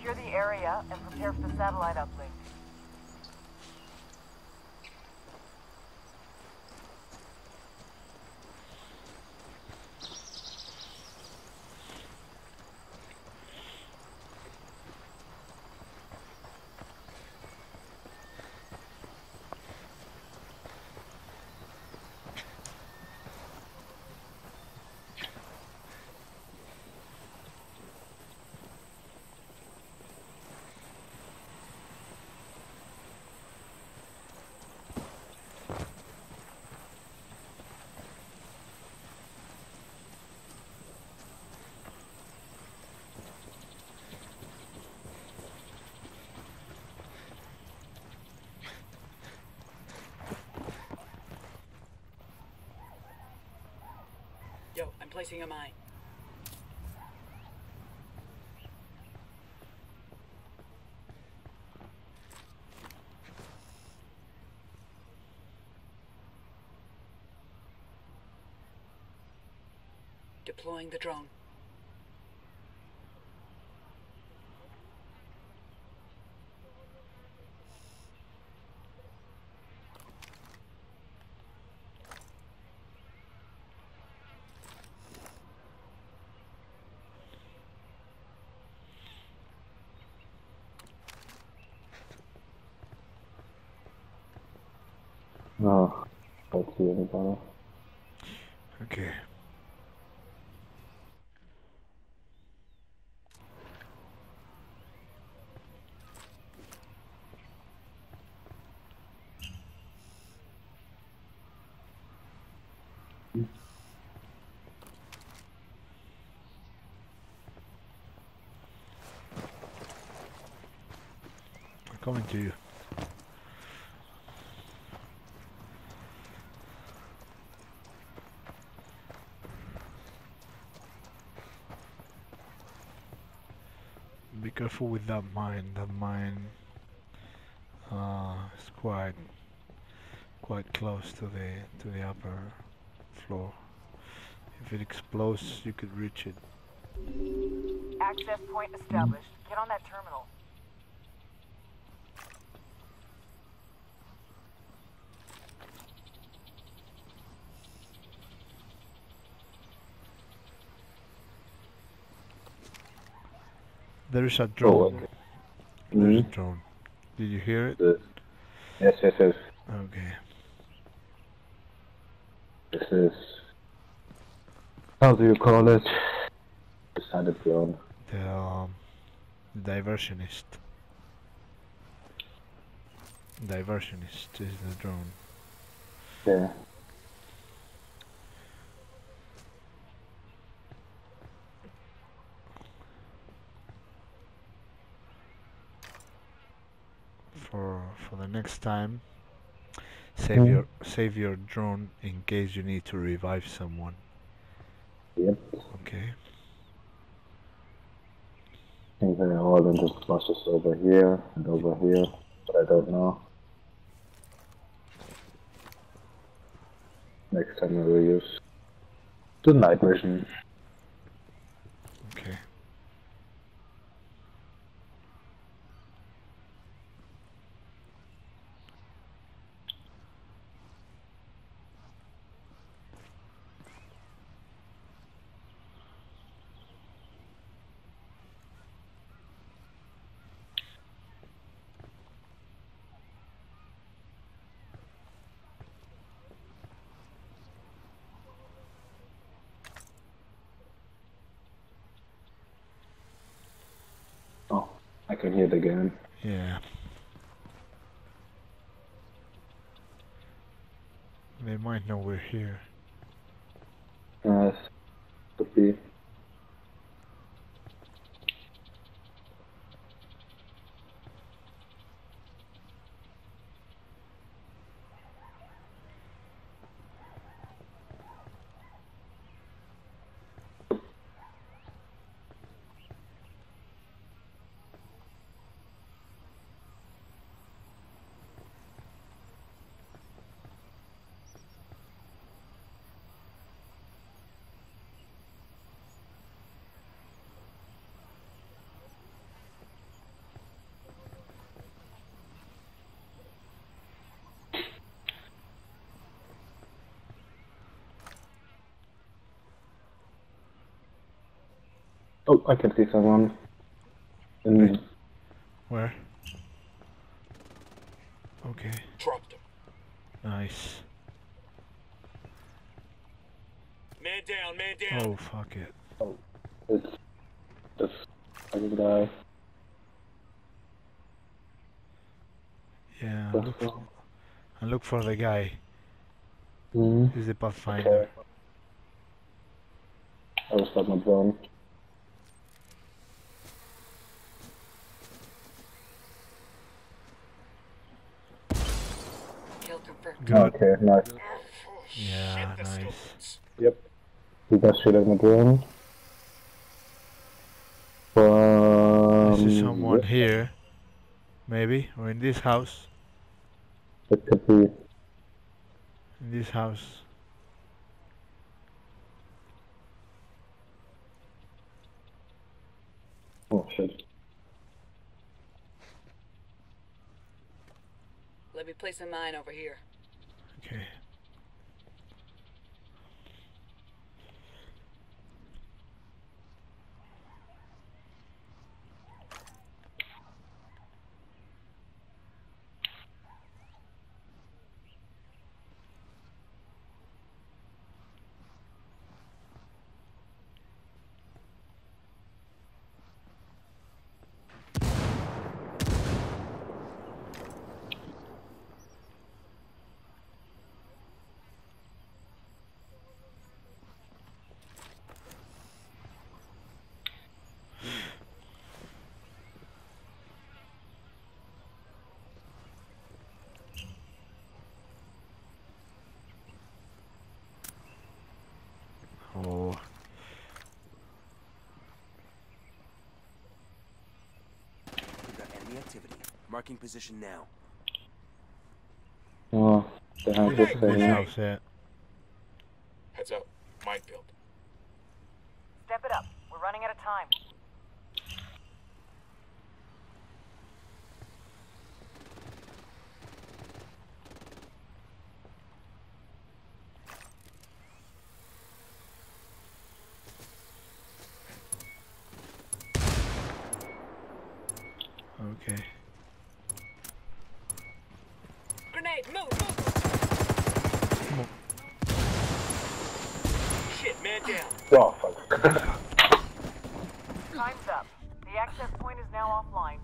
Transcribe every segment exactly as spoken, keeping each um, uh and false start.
Secure the area and prepare for the satellite uplink. Yo, I'm placing a mine. Deploying the drone. No, don't see anybody. Okay. I'm coming to you. Be careful with that mine. That mine uh, is quite quite close to the to the upper floor. If it explodes, you could reach it. Access point established. Get on that terminal. There is a drone. Oh, okay. There's Mm-hmm. a drone. Did you hear it? This. Yes, yes, yes. Okay. This is... How do you call it? Beside drone. The um, diversionist. Diversionist is the drone. Yeah. For for the next time, save Mm. your save your drone in case you need to revive someone. Yep. Okay. I think they're all in this process over here and over here, but I don't know. Next time I will use the night vision. Okay. Oh, I can hear it again. Yeah. They might know we're here. Uh, could be. Oh, I can see someone. In Wait. Where? Okay. Dropped him. Nice. Man down, man down. Oh, fuck it. it's this other guy. Yeah, That's look for, all. and look for the guy. Hmm. He's the Pathfinder. Okay. I will start my drone. Kill confirmed. Good. Okay, nice. Oh, Yeah, shit, that's still nice. hurts. Yep. We got shit at my drone. I From... see someone yep, here. Maybe. Or in this house. it could be. In this house. Oh shit. Let me place a mine over here. Okay. Oh. We've got enemy activity. Marking position now. Oh, the house is This saying. house, yeah. Heads up. Minefield. Step it up. We're running out of time. Okay. Grenade, move, move! Shit, man down. Oh, fuck. Time's up. The access point is now offline.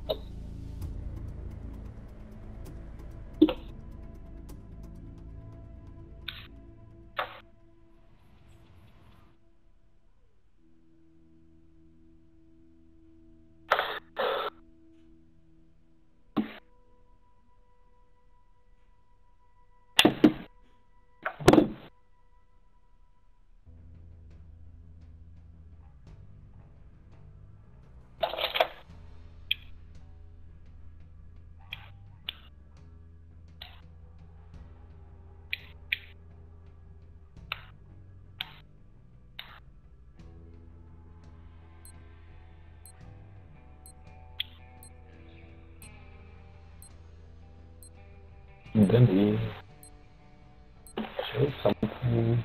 And then he shows something.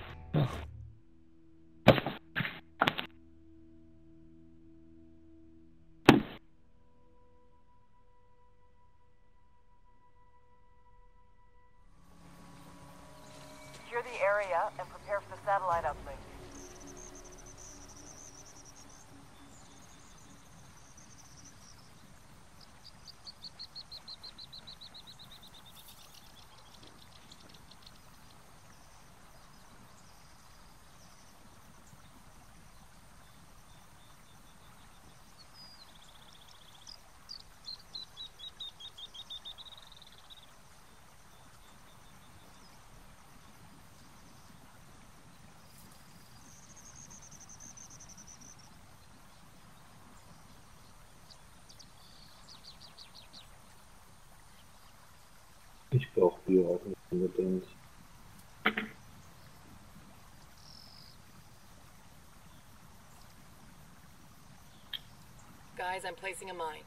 Secure the area and prepare for the satellite uplink. Ich brauche Bier auch nicht unbedingt. Guys, I'm placing a mine.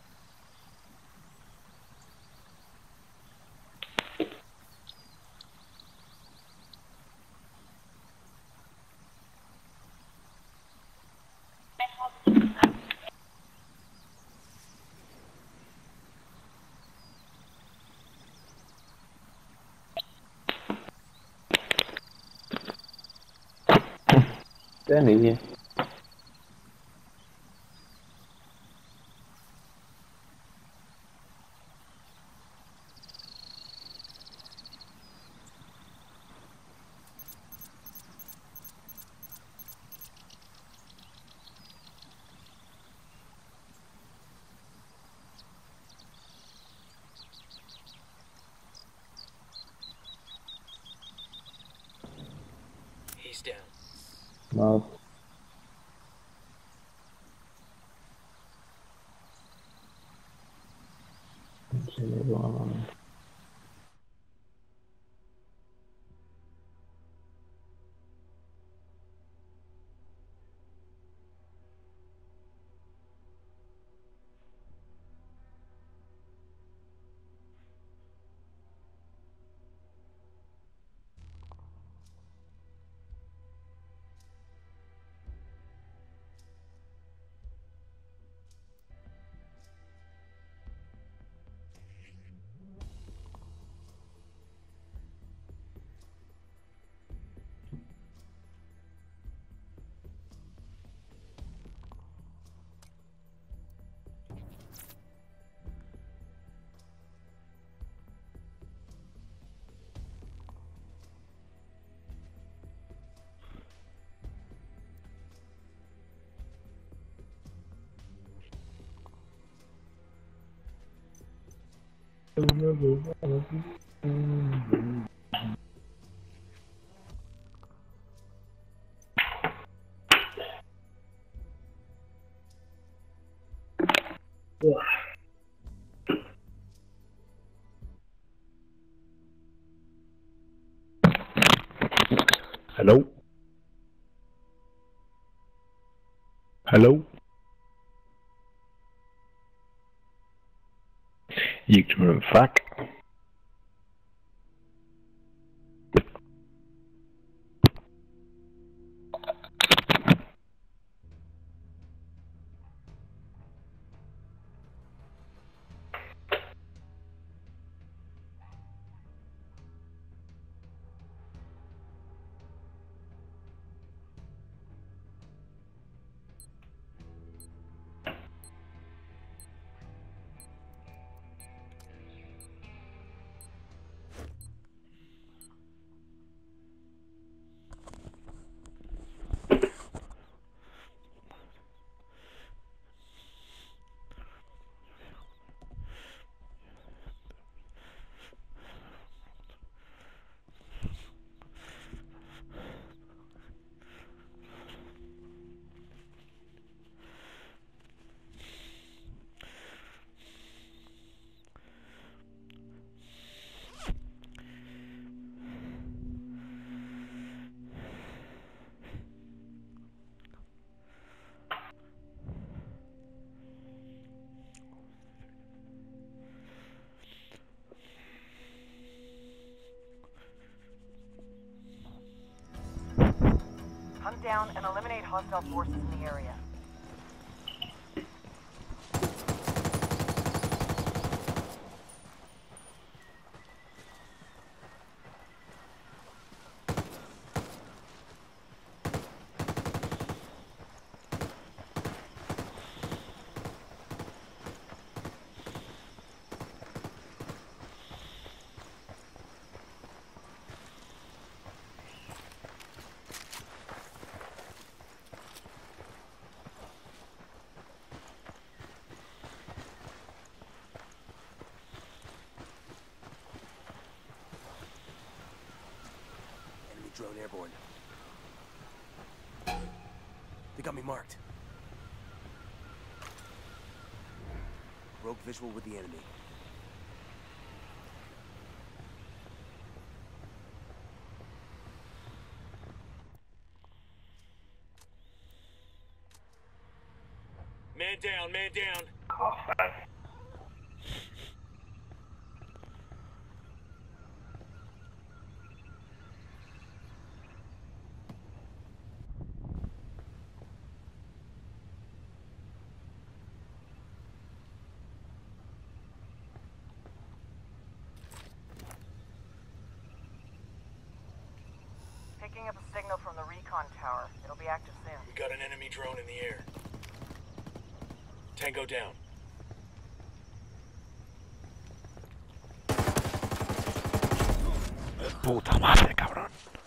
Danny. He's down. No. Okay, everyone. Hello? Hello? Ignorant fuck. Hunt down and eliminate hostile forces in the area. Enemy drone airborne. They got me marked. Broke visual with the enemy. Man down, man down. Picking up a signal from the recon tower. It'll be active soon. We got an enemy drone in the air. Tango down. Puta madre, cabrón.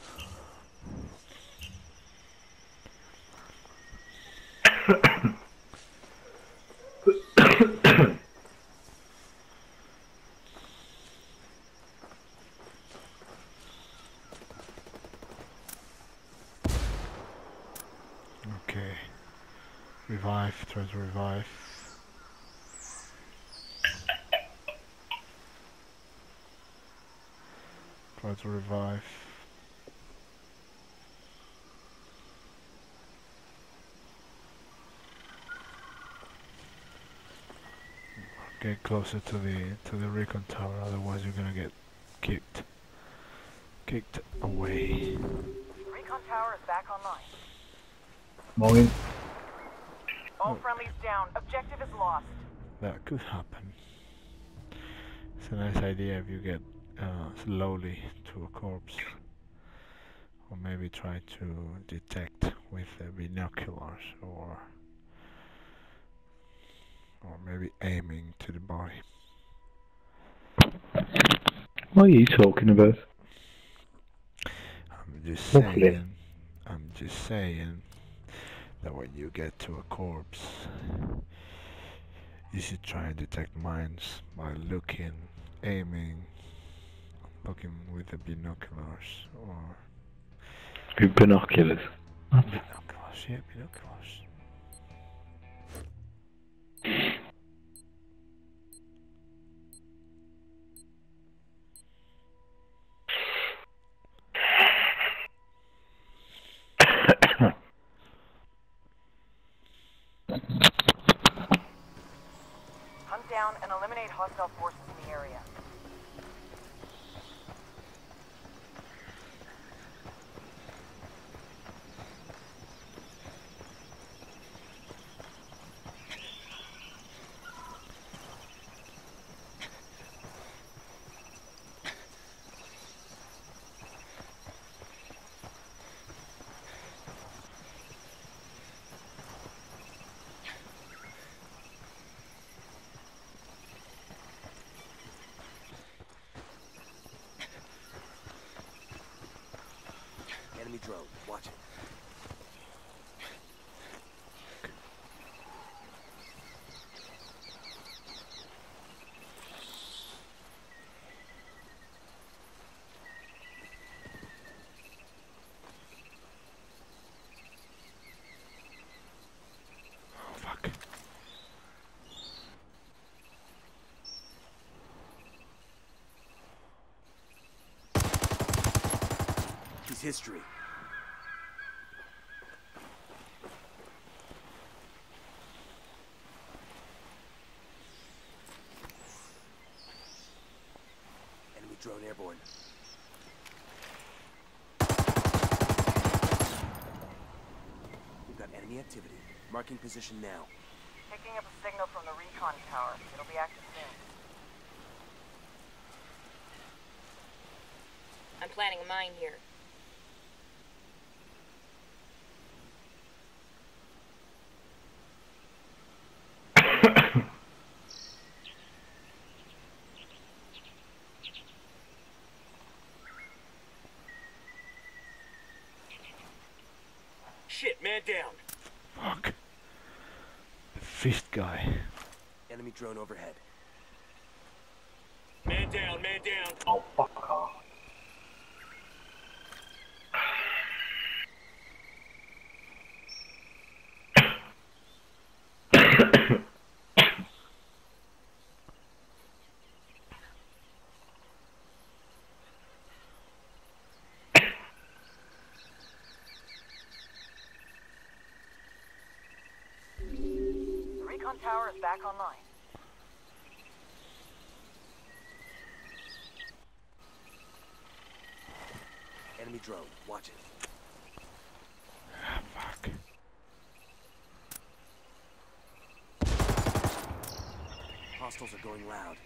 Okay. Revive, try to revive. Try to revive. Get closer to the to the recon tower, otherwise you're gonna get kicked. Kicked away. Recon tower is back online. Moving. All friendlies down. Objective is lost. That could happen. It's a nice idea if you get uh, slowly to a corpse. Or maybe try to detect with uh, binoculars or or maybe aiming to the body. What are you talking about? I'm just Hopefully. saying, I'm just saying that when you get to a corpse, you should try and detect mines by looking, aiming, looking with the binoculars or With binoculars. binoculars, yeah, binoculars. Hunt down and eliminate hostile forces in the area. Enemy drone. Watch it. Oh fuck. He's history. Enemy drone airborne. We've got enemy activity. Marking position now. Picking up a signal from the recon tower. It'll be active soon. I'm planting a mine here. Shit, man down. Fuck. The fist guy. Enemy drone overhead. Man down, man down. Oh, fuck off. The recon tower is back online. Enemy drone. Watch it. Ah, fuck. Hostiles are going loud.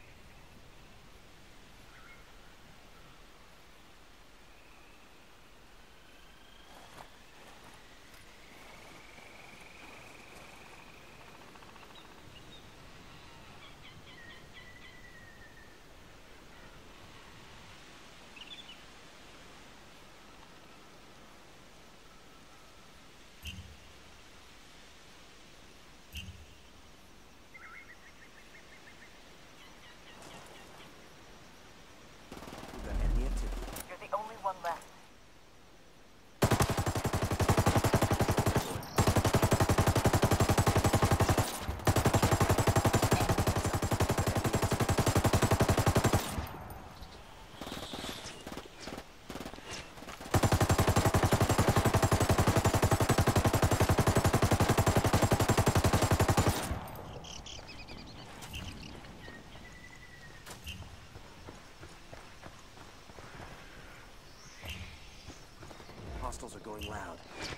missiles are going loud.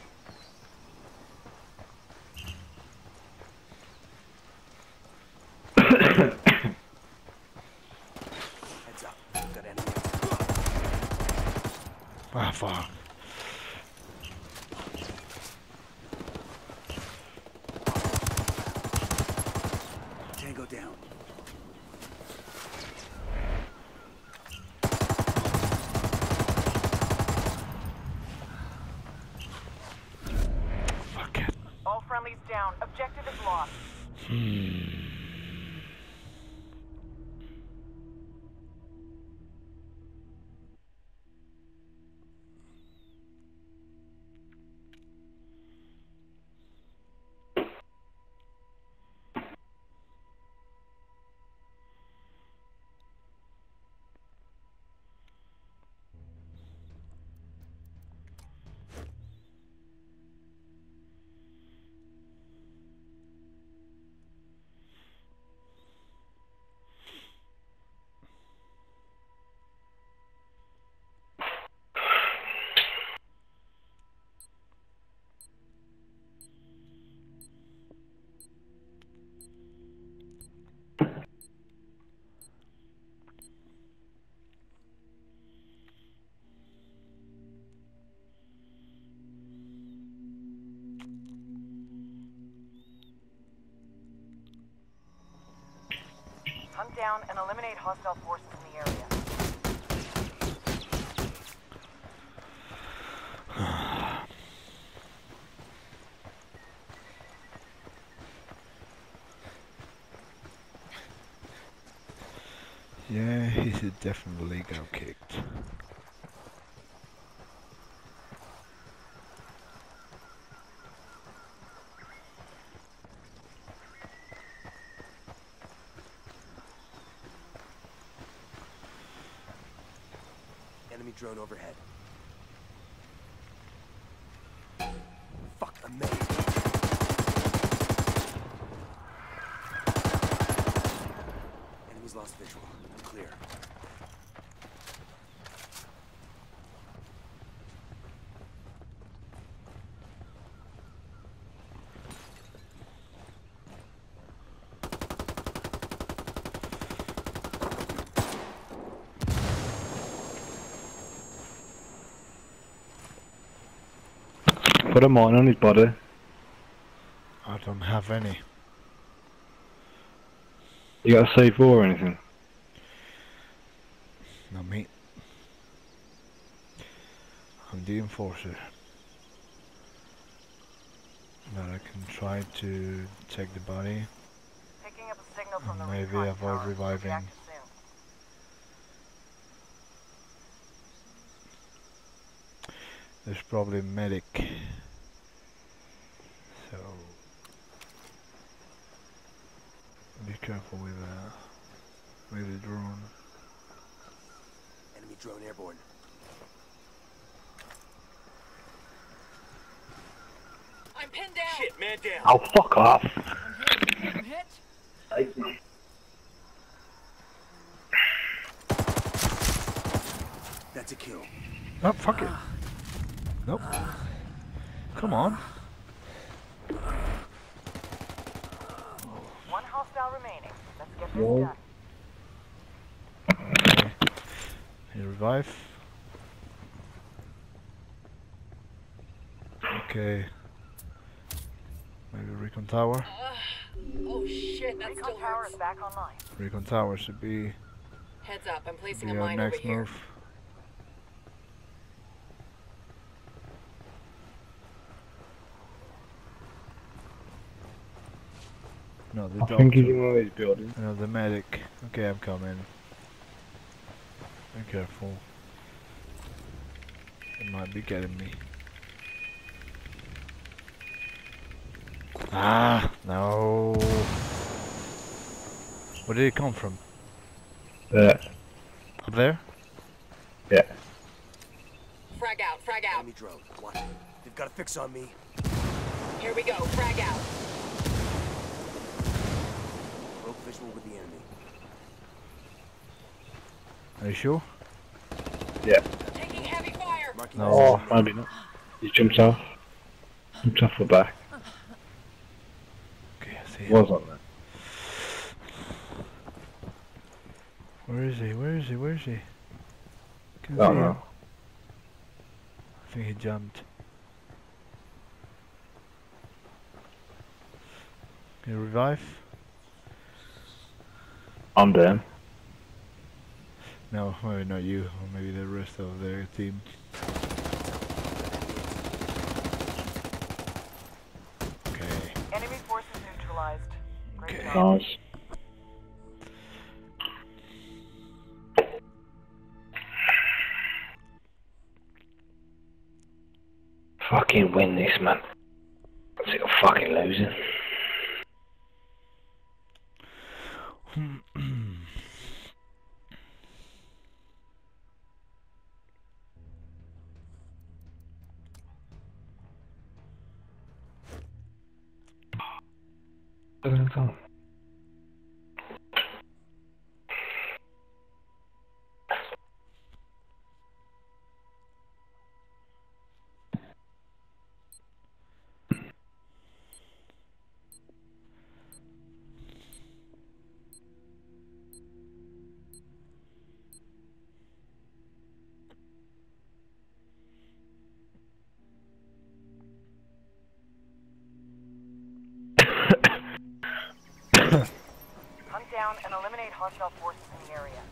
Heads up. We've got enemy. Ah, fuck. Tango down. Fuck it. All friendlies down. Objective is lost. Hmm. Hunt down and eliminate hostile forces in the area. Yeah, he should definitely go kicked. Enemy drone overhead. Fuck, a medic. Enemy's lost visual. Clear. Put a mine on his body. I don't have any. You got a C four or anything? Not me. I'm the enforcer. But I can try to check the body. Picking up a signal from the Maybe recon avoid tower. We'll be reviving. active soon. There's probably a medic. So be careful with uh, with the drone. Enemy drone airborne. I'm pinned down. Shit, man down. Oh, fuck off! I'm hit. That's a kill. Oh, fuck it. Nope. Come on. One hostile remaining. Let's get this Whoa. done. Okay. You revive. Okay. Maybe recon tower. Uh, oh shit, that Recon still tower hurts. is back online. Recon tower should be, Heads up, I'm placing be a our mine over next here. move. No, the I think he's doctor. in one of these buildings. No, the medic. Okay, I'm coming. Be careful. It might be getting me. Ah, no. Where did it come from? Yeah. Up there? Yeah. Frag out, frag out. Enemy drone. Watch it. They've got a fix on me. Here we go, frag out. Broke visual with the enemy. Are you sure? Yeah. Taking heavy fire. Marking No. Oh, position now. maybe not. He jumps off. Jumps off the back. Okay, I see He him. was on there. Where is he? Where is he? Where is he? Can I see don't him. know. I think he jumped. Can you revive? I'm down. No, maybe not you, or maybe the rest of their team. Okay. Enemy forces neutralized. Great Okay. job. Nice. Fucking win this, man. I'm sick of fucking losing. Doesn't come. Hunt down and eliminate hostile forces in the area.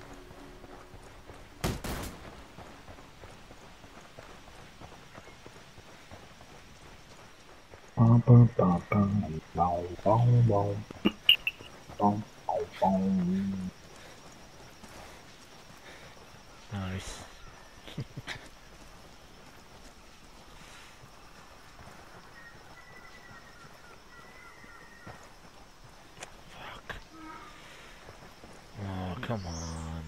Bum, bum, bum, bum, bum, bum, bum. Bum, bum, bum. Nice. Fuck. Oh, come on.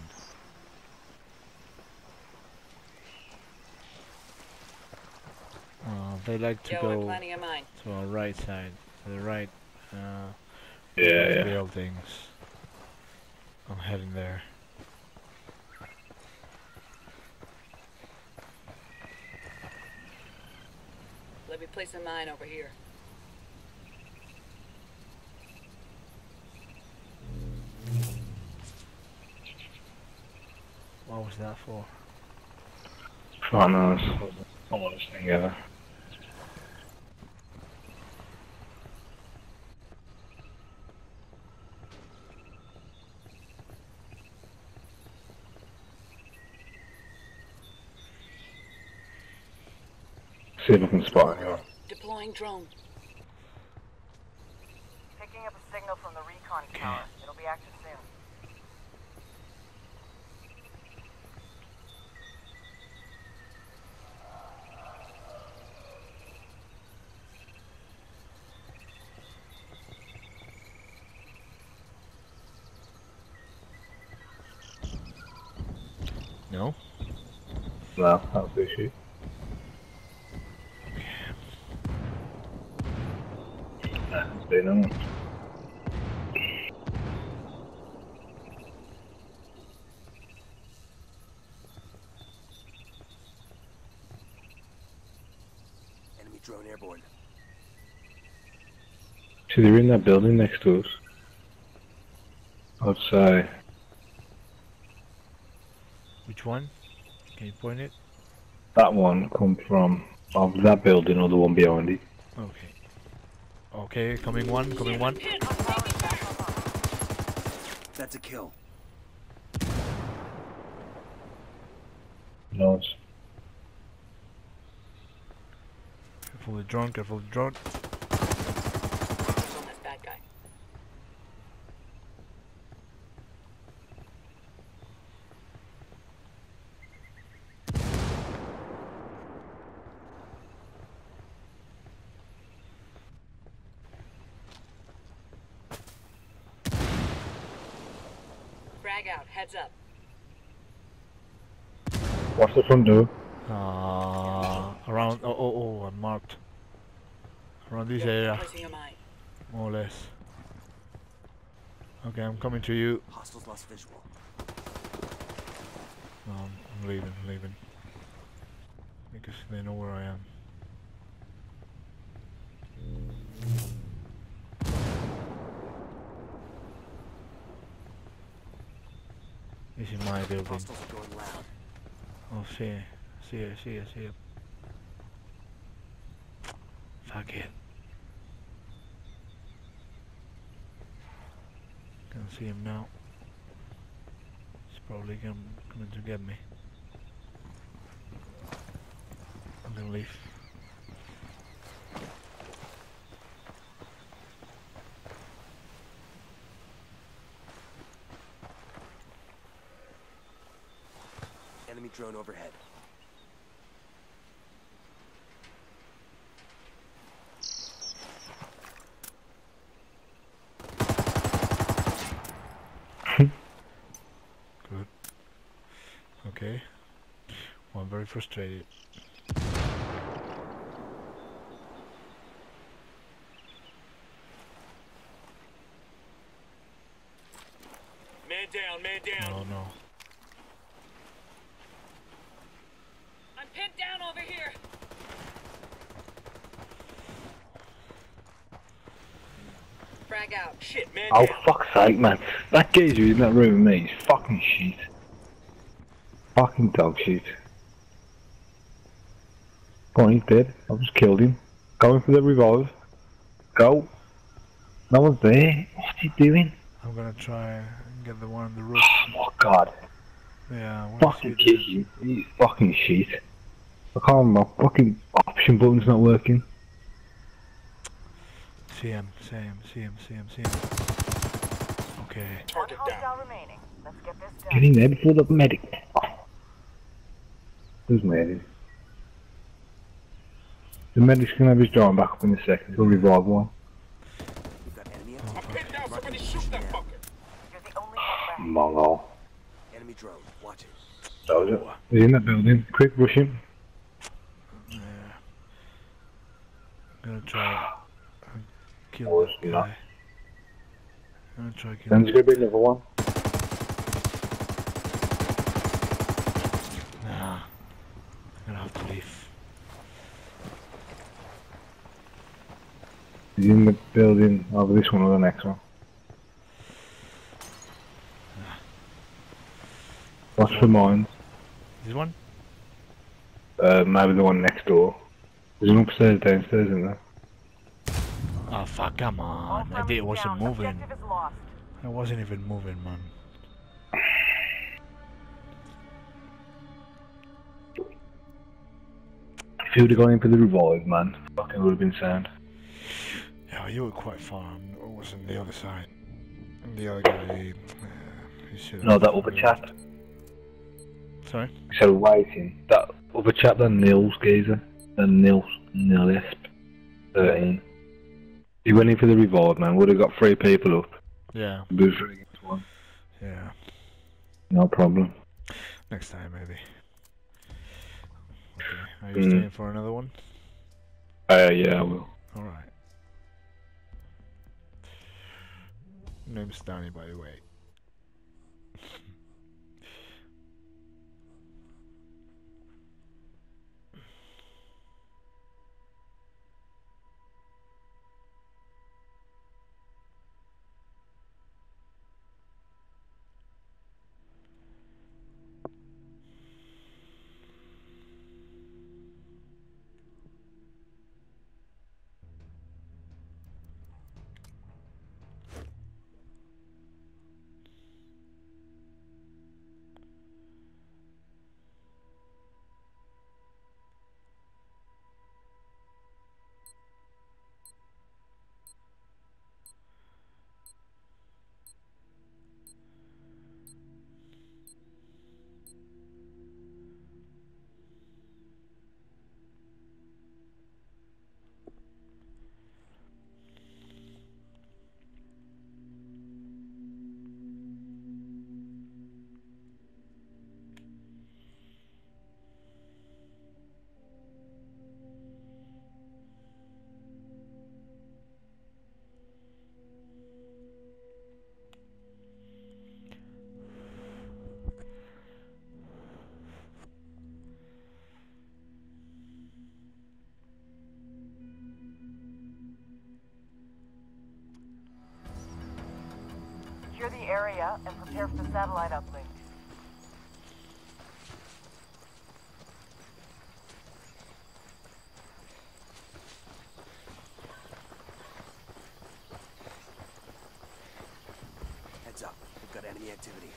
Oh, they like to Yo, I'm go planning a mine. to our right side, to the right uh, Yeah, yeah. buildings. I'm heading there. Let me place a mine over here. What was that for? Fuck knows. I want this thing ever. See if I can spot anyone. Deploying drone. Picking up a signal from the recon tower. It'll be active soon. No? No, that's the issue. That's been on. Enemy drone airborne. See, they're in that building next to us. Outside. Which one? Can you point it? That one come from of that building or the one behind it. Okay. Okay, coming one, coming one. That's a kill. Nice. Careful the drone, careful the drone. Focus on this bad guy. Frag out. Heads up. What's the front door? Uh, around, oh, oh, oh, I'm marked. Around this area, Placing a mine. more or less. Okay, I'm coming to you. Hostiles lost visual. No, I'm, I'm leaving, I'm leaving. Because they know where I am. He's in my building. Hostiles are going loud. Oh, see it. See it, see it, see it. Fuck it. Can see him now. He's probably come, coming to get me. I'm gonna leave. Enemy drone overhead. Good. Okay. Well, I'm very frustrated. Man down, man down. No, no. I'm pinned down over here. Frag out. Shit, man Oh, down. fuck's sake, man. That geezer in that room with me is fucking shit. Fucking dog shit. Go on, he's dead. I've just killed him. Going for the revolve. Go. No one's there. What's he doing? I'm gonna try and get the one on the roof. Oh my god. Yeah, I wanna Fucking see kick him. He's fucking shit. I can't, my fucking option button's not working. See him, see him, see him, see him, see him. Okay. One Target down. hostile remaining. Let's get this Get done. in there before the medic. Oh. Who's medic? The medic's gonna have his drone back up in a second. He'll revive one. We've got enemy I'm activity. pinned down. Somebody shoot that fucker. You're the only one left. Mongol. Enemy drone. Watch it. Soldier. He's in that building. Quick, rush him. Yeah. I'm gonna try and kill Oh, that it's not. guy. I'm gonna try and kill Then there's gonna be another one. Nah. I'm gonna have to leave. He's in the building over this one or the next one. Watch for mines. This one? Uh, maybe the one next door. There's an upstairs, downstairs, isn't there? Oh fuck, come All on. I friendlies did, it wasn't down. moving. Objective is lost. I wasn't even moving, man. If you would have gone in for the revive, man, fucking would have been sound. Yeah, you were quite far. I was on the other side. And the other guy, he, uh, he should No, have that other chap. Sorry? So waiting. That other chap, that Nils geezer. The Nils, Nilisp. thirteen. He went in for the revive, man. Would have got three people up. Yeah, Booster against one. yeah. No problem. Next time, maybe. Okay, are you Mm. staying for another one? Uh, yeah, I will. Alright. Name's Danny, by the way. Secure the area and prepare for the satellite uplink. enemy activity.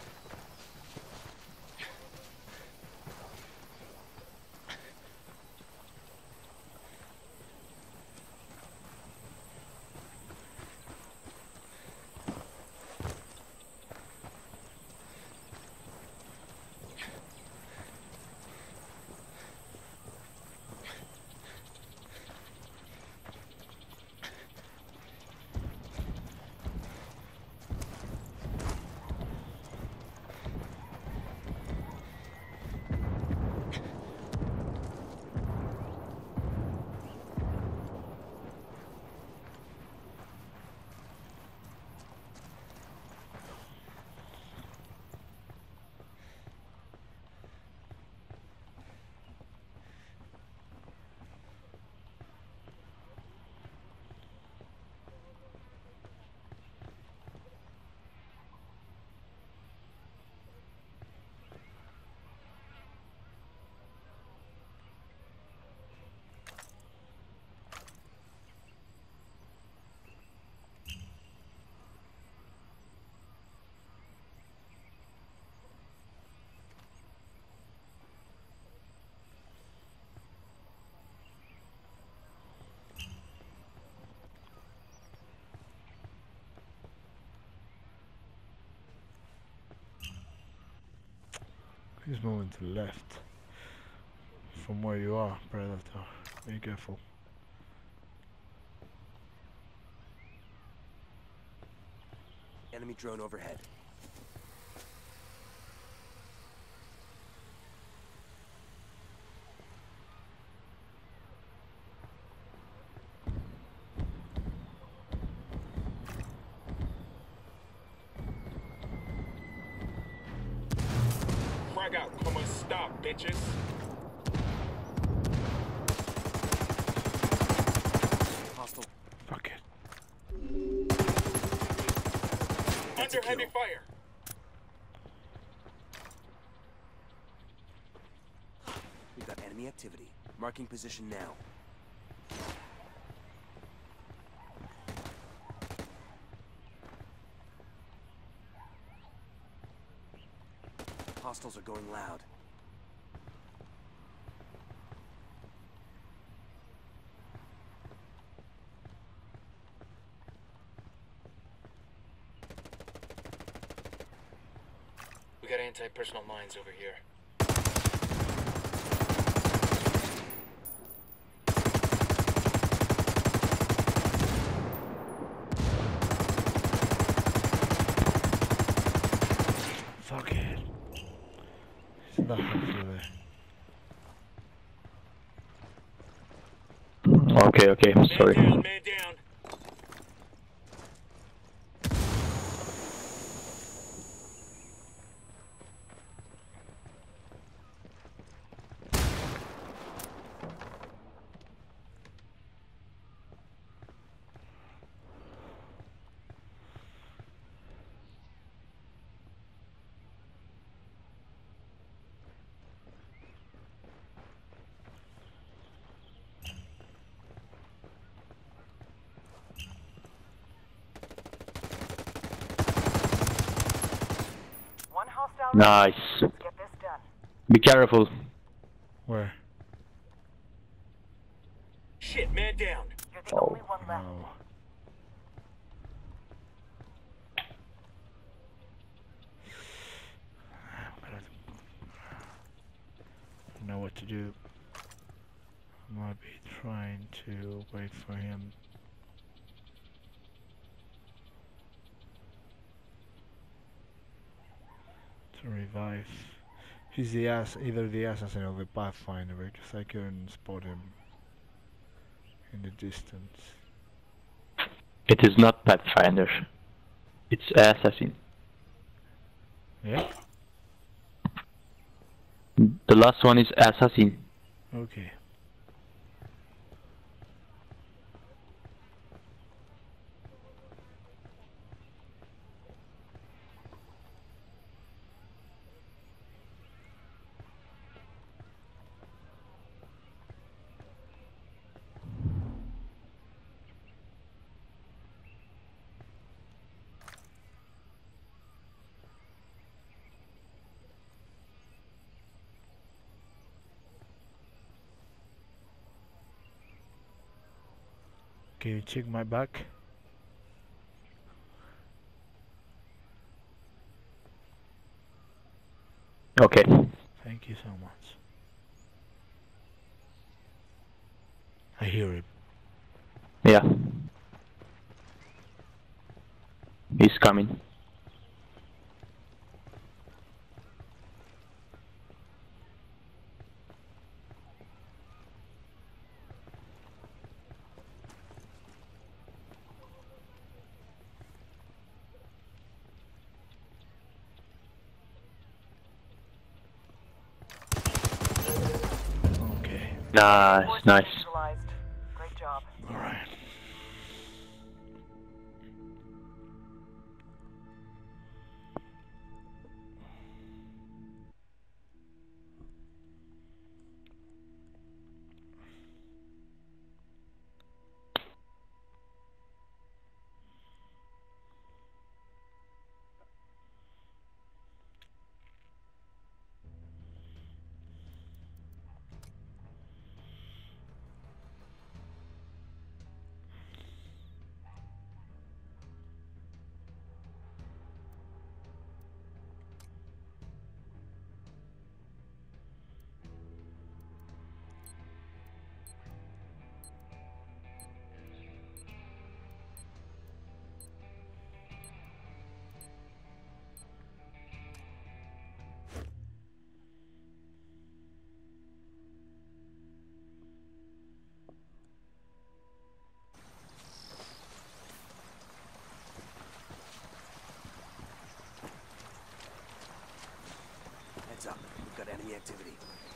He's moving to the left from where you are, Predator. Be careful. Enemy drone overhead. Frag out. Come on, stop, bitches. Hostile. Fuck it. That's a Under heavy kill. fire. We've got enemy activity. Marking position now. Hostiles are going loud. We got anti-personal mines over here. Fuck it. He's not through there. Okay, okay, Man sorry. down, man down. One hostile. Nice. Get this done. Be careful. Where? Shit, man down. You're the Oh, only one left. No. I'm gonna know what to do. I might be trying to wait for him. To revive. He's the ass, either the assassin or the pathfinder, because I couldn't spot him in the distance. It is not Pathfinder. It's Assassin. Yeah? The last one is Assassin. Okay. Can you check my back? Okay. Thank you so much. I hear him. Yeah. He's coming. Okay. Nice, Forces nice. neutralized. Great job. Alright. Heads up. We've got enemy activity.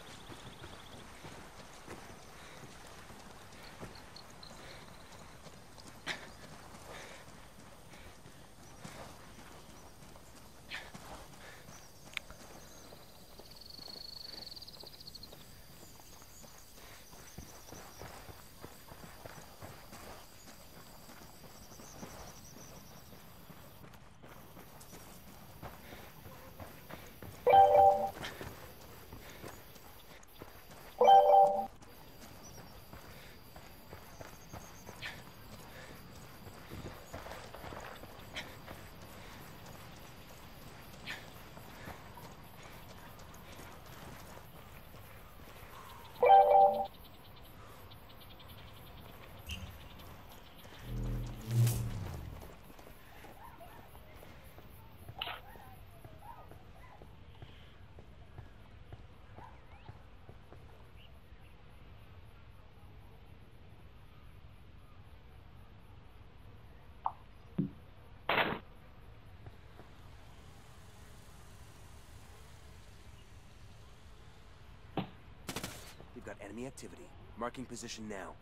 We've got enemy activity. Marking position now.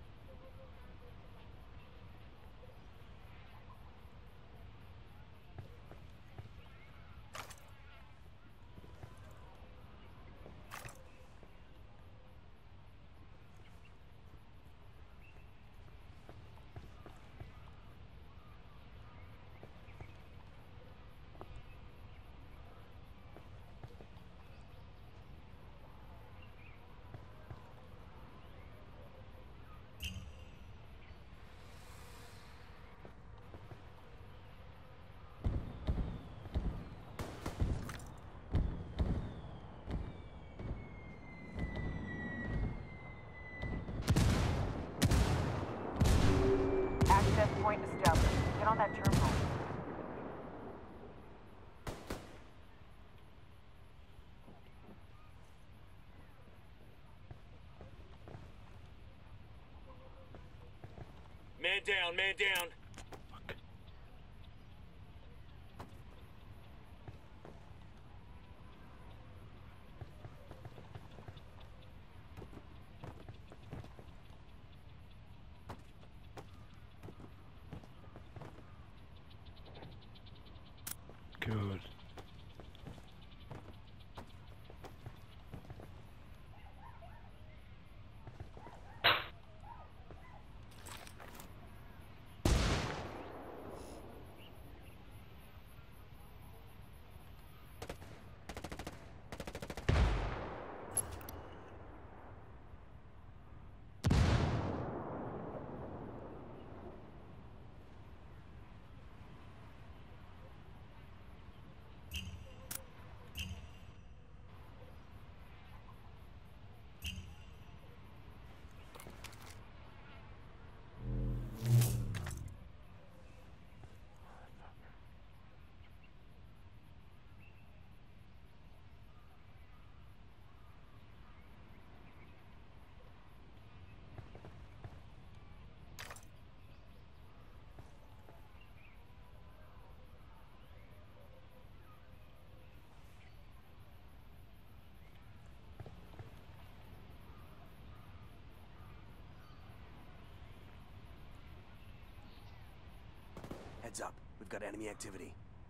Access point established. Get on that terminal. Man down, man down. Good. Heads up. We've got enemy activity.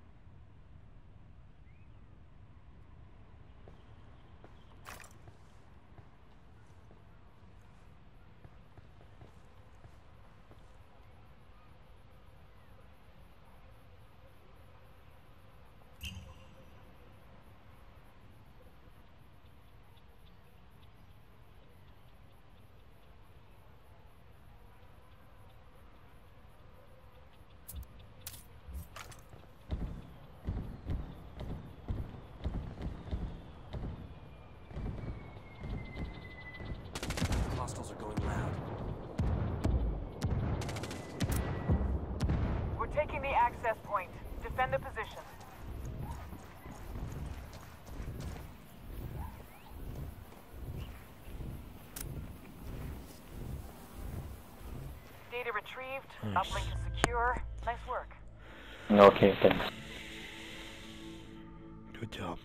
Hostiles are going loud. We're taking the access point. Defend the position. Data retrieved. Nice. Uplink is secure. Nice work. Okay, thanks. Good job.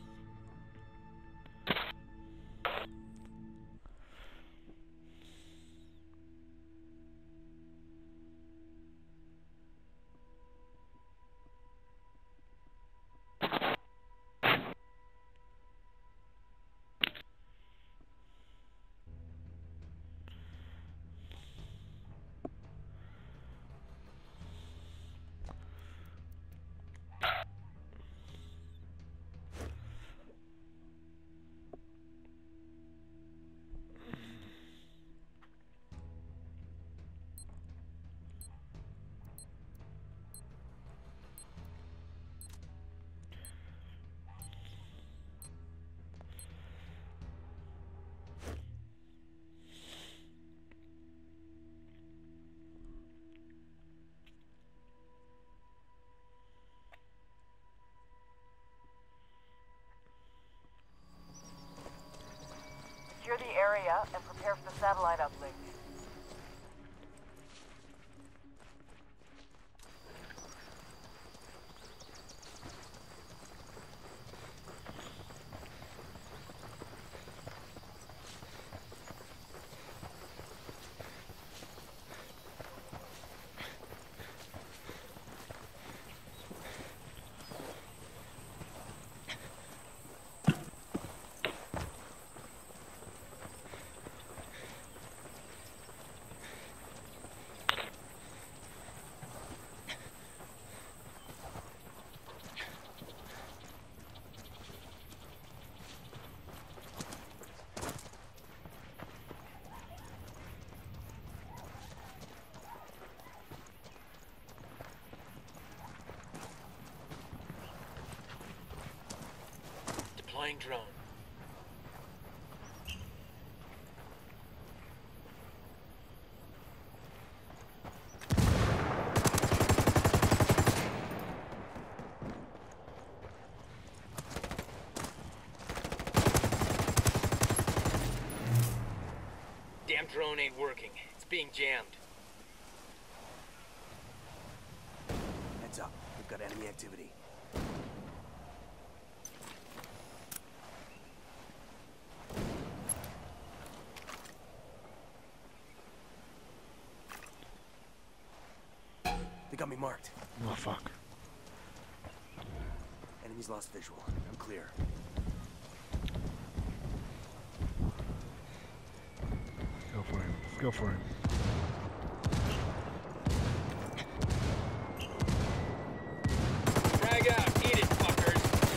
Secure the area and prepare for the satellite uplink. Deploying drone. Damn drone ain't working. It's being jammed. Heads up. We've got enemy activity. They got me marked. Oh fuck. Enemy's lost visual. I'm clear. Go for him. Let's go for him. Frag out. Eat it, fuckers.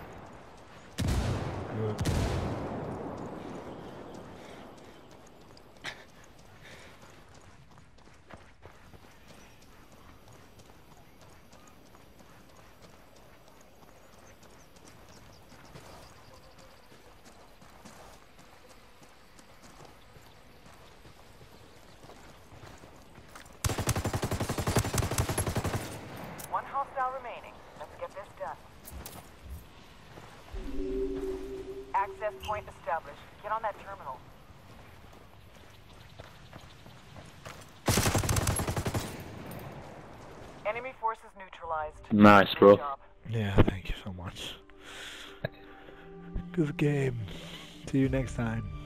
Good. One hostile remaining. Let's get this done. Access point established. Get on that terminal. Enemy forces neutralized. Nice, Good bro. job. Yeah, thank you so much. Good game. See you next time.